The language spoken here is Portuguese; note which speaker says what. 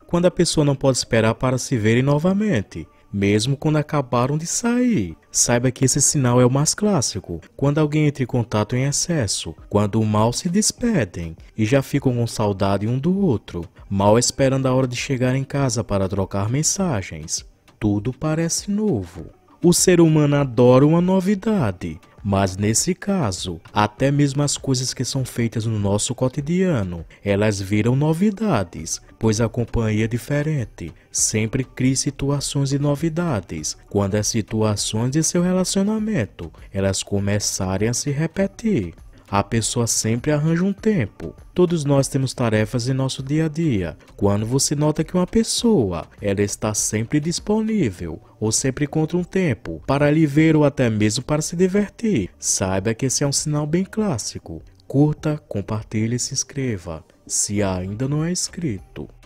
Speaker 1: quando a pessoa não pode esperar para se verem novamente, mesmo quando acabaram de sair. Saiba que esse sinal é o mais clássico, quando alguém entra em contato em excesso, quando mal se despedem e já ficam com saudade um do outro, mal esperando a hora de chegar em casa para trocar mensagens. Tudo parece novo. O ser humano adora uma novidade, mas nesse caso, até mesmo as coisas que são feitas no nosso cotidiano, elas viram novidades, pois a companhia é diferente sempre cria situações e novidades, quando as situações de seu relacionamento, elas começarem a se repetir. A pessoa sempre arranja um tempo. Todos nós temos tarefas em nosso dia a dia. Quando você nota que uma pessoa, ela está sempre disponível, ou sempre encontra um tempo para lhe ver ou até mesmo para se divertir, saiba que esse é um sinal bem clássico. Curta, compartilhe e se inscreva, se ainda não é inscrito.